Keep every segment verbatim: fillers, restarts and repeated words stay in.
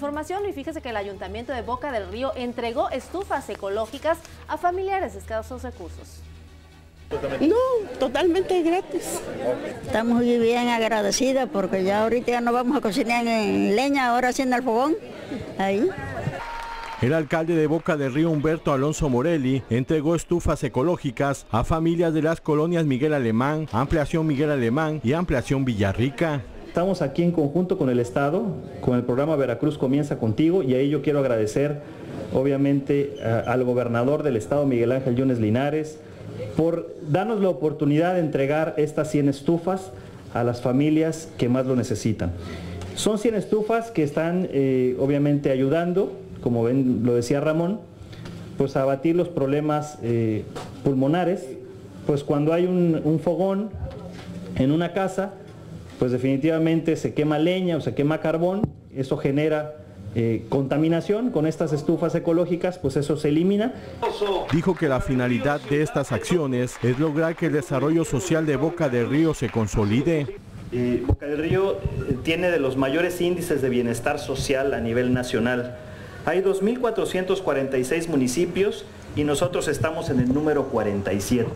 información y fíjese que el Ayuntamiento de Boca del Río entregó estufas ecológicas a familiares de escasos recursos. No, totalmente gratis. Estamos muy bien agradecidas porque ya ahorita ya no vamos a cocinar en leña, ahora haciendo el fogón. Ahí. El alcalde de Boca del Río, Humberto Alonso Morelli, entregó estufas ecológicas a familias de las colonias Miguel Alemán, Ampliación Miguel Alemán y Ampliación Villarrica. Estamos aquí en conjunto con el Estado, con el programa Veracruz Comienza Contigo, y ahí yo quiero agradecer obviamente a, al gobernador del Estado, Miguel Ángel Yunes Linares, por darnos la oportunidad de entregar estas cien estufas a las familias que más lo necesitan. Son cien estufas que están eh, obviamente ayudando, como ven, lo decía Ramón, pues a abatir los problemas eh, pulmonares. Pues cuando hay un, un fogón en una casa, pues definitivamente se quema leña o se quema carbón, eso genera eh, contaminación. Con estas estufas ecológicas, pues eso se elimina. Dijo que la finalidad de estas acciones es lograr que el desarrollo social de Boca del Río se consolide. Eh, Boca del Río tiene de los mayores índices de bienestar social a nivel nacional. Hay dos mil cuatrocientos cuarenta y seis municipios y nosotros estamos en el número cuarenta y siete.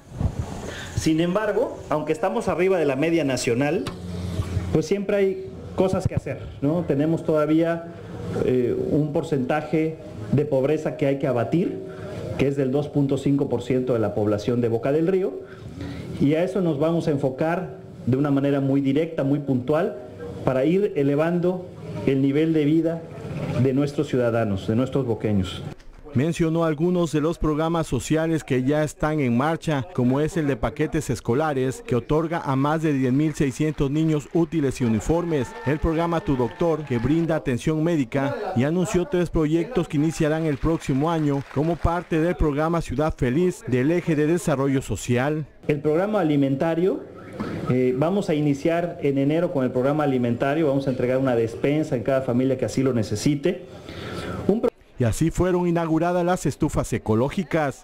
Sin embargo, aunque estamos arriba de la media nacional, pues siempre hay cosas que hacer, ¿no? Tenemos todavía eh, un porcentaje de pobreza que hay que abatir, que es del dos punto cinco por ciento de la población de Boca del Río, y a eso nos vamos a enfocar de una manera muy directa, muy puntual, para ir elevando el nivel de vida de nuestros ciudadanos, de nuestros boqueños. Mencionó algunos de los programas sociales que ya están en marcha, como es el de paquetes escolares, que otorga a más de diez mil seiscientos niños útiles y uniformes, el programa Tu Doctor, que brinda atención médica, y anunció tres proyectos que iniciarán el próximo año como parte del programa Ciudad Feliz del Eje de Desarrollo Social. El programa alimentario, eh, vamos a iniciar en enero con el programa alimentario, vamos a entregar una despensa en cada familia que así lo necesite. Un Y así fueron inauguradas las estufas ecológicas.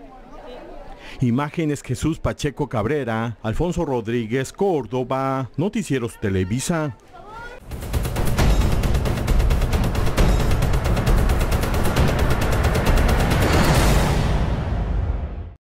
Imágenes Jesús Pacheco Cabrera, Alfonso Rodríguez Córdoba, Noticieros Televisa.